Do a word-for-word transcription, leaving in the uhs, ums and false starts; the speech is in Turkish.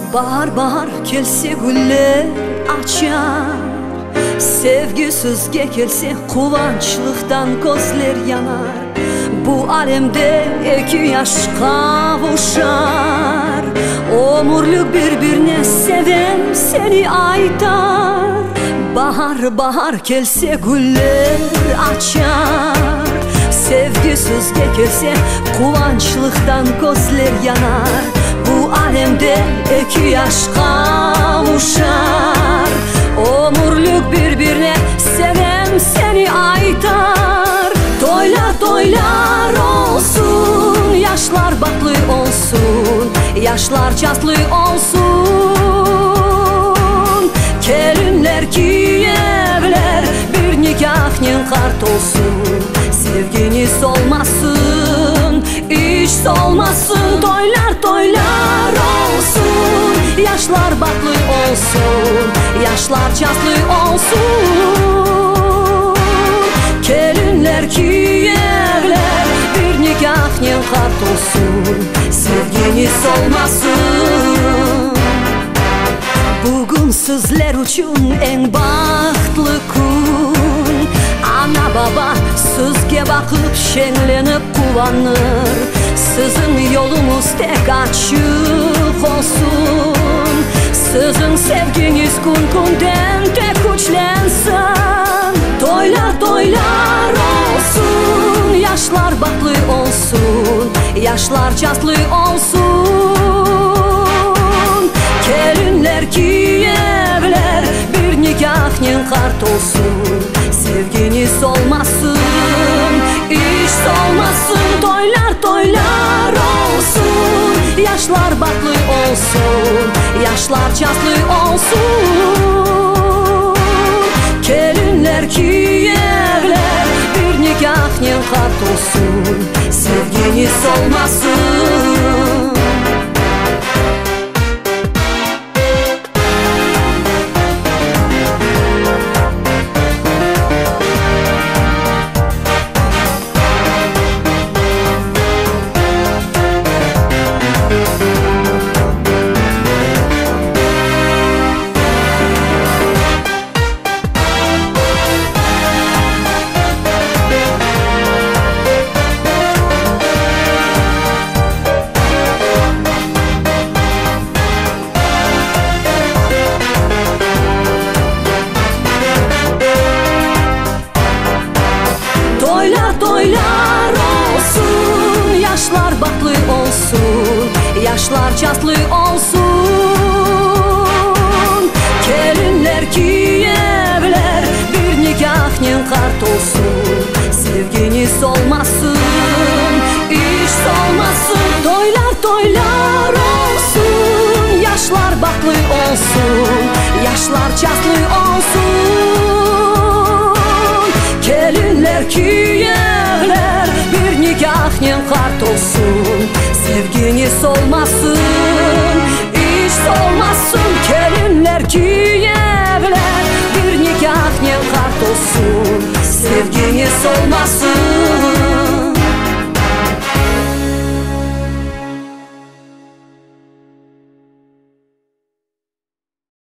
Bahar bahar kelse güller açar, sevgisizge kelse kuvançlıktan gözler yanar. Bu alemde iki yaş kavuşar, omurluk birbirine seven seni aytar. Bahar bahar kelse güller açar, sevgisizge kelse kuvançlıktan gözler yanar. Bu alemde iki yaş kavuşar, omurluk birbirine seven seni aytar. Toylar toylar olsun, yaşlar baklı olsun, yaşlar çatlı olsun. Gelinler ki evler bir nikahın kart olsun, sevginiz olmasın, iş olmasın. Toylar toylar olsun, yaşlar baklı olsun, yaşlar çatlı olsun. Gelinler ki evler bir nikahın kart olsun, sevginiz olmasın. Bugün sizler için en bahtlı gün, ana baba sizge bakıp şenlenip kuvanır. Sizin yolunuz tek açık olsun, sizin sevginiz gün günden tek güçlensin. Toylar toylar olsun, yaşlar baklı olsun, yaşlar çatlı olsun. Gelinler ki evler bir nikahın kart olsun, sevginiz olmasın, iş olmasın. Toylar toylar olsun, yaşlar baklı olsun, yaşlar çatlı olsun. Gelinler ki evler bir nikahın kart olsun, sevginiz olmasın. Toylar toylar olsun, yaşlar baklı olsun, yaşlar çatlı olsun. Gelinler ki evler bir nikahın kart olsun, sevginiz olmasın, iş olmasın. Toylar toylar olsun, yaşlar baklı olsun, yaşlar çatlı olsun. Gelinler ki evler bir nikahın kart olsun, sevginiz olmasın, iş olmasın. Gelinler ki evler bir nikahın kart olsun, sevginiz olmasın.